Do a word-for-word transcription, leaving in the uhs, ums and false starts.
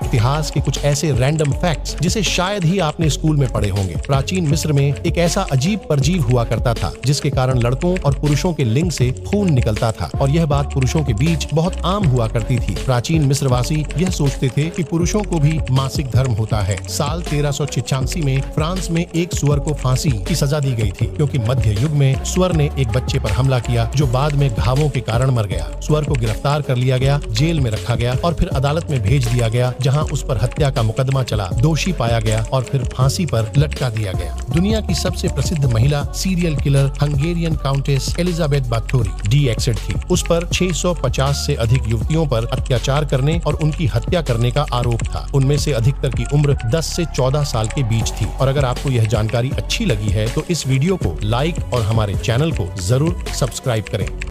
इतिहास के कुछ ऐसे रैंडम फैक्ट्स जिसे शायद ही आपने स्कूल में पढ़े होंगे। प्राचीन मिस्र में एक ऐसा अजीब परजीव हुआ करता था जिसके कारण लड़कों और पुरुषों के लिंग से खून निकलता था और यह बात पुरुषों के बीच बहुत आम हुआ करती थी। प्राचीन मिस्रवासी यह सोचते थे कि पुरुषों को भी मासिक धर्म होता है। साल तेरह सौ छियासी में फ्रांस में एक सुअर को फांसी की सजा दी गई थी क्योंकि मध्य युग में सुअर ने एक बच्चे पर हमला किया जो बाद में घावों के कारण मर गया। सुअर को गिरफ्तार कर लिया गया, जेल में रखा गया और फिर अदालत में भेज दिया गया जहां उस पर हत्या का मुकदमा चला, दोषी पाया गया और फिर फांसी पर लटका दिया गया। दुनिया की सबसे प्रसिद्ध महिला serial killer Hungarian countess Elizabeth Bathory de Ecsed थी। उस पर छह सौ पचास से अधिक युवतियों पर अत्याचार करने और उनकी हत्या करने का आरोप था। उनमें से अधिकतर की उम्र दस से चौदह साल के बीच थी। और अगर आपको यह जानकारी अच्छी लगी है तो इस वीडियो को लाइक और हमारे चैनल को जरूर सब्सक्राइब करें।